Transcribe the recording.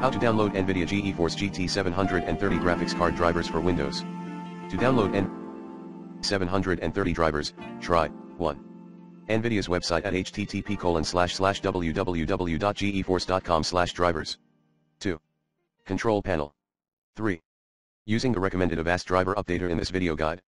How to download NVIDIA GeForce GT 730 graphics card drivers for Windows. To download N730 drivers, try 1. NVIDIA's website at http://www.geforce.com/drivers. 2. Control panel. 3. Using the recommended Avast driver updater in this video guide.